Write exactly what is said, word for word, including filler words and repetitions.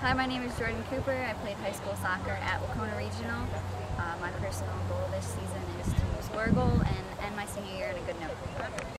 Hi, my name is Jordyn Cooper. I played high school soccer at Wacona Regional. Uh, my personal goal this season is to score a goal and end my senior year on a good note.